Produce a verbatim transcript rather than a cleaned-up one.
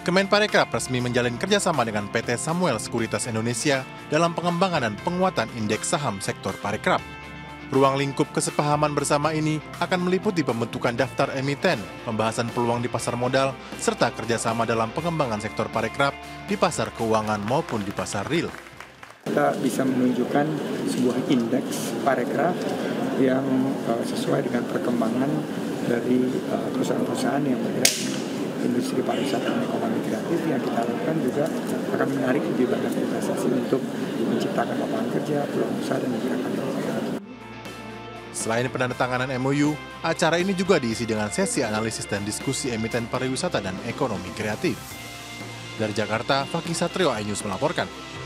Kemenparekraf resmi menjalin kerjasama dengan P T Samuel Sekuritas Indonesia dalam pengembangan dan penguatan indeks saham sektor parekraf. Ruang lingkup kesepahaman bersama ini akan meliputi pembentukan daftar emiten, pembahasan peluang di pasar modal, serta kerjasama dalam pengembangan sektor parekraf di pasar keuangan maupun di pasar real. Kita bisa menunjukkan sebuah indeks parekraf yang uh, sesuai dengan perkembangan dari uh, perusahaan-perusahaan yang bergerak di industri pariwisata dan ekonomi kreatif, yang kita harapkan juga akan menarik lebih banyak investasi untuk menciptakan lapangan kerja, peluang usaha, dan menggerakkan ekonomi. Selain penandatanganan M O U, acara ini juga diisi dengan sesi analisis dan diskusi emiten pariwisata dan ekonomi kreatif. Dari Jakarta, Fakih Satrio, iNews melaporkan.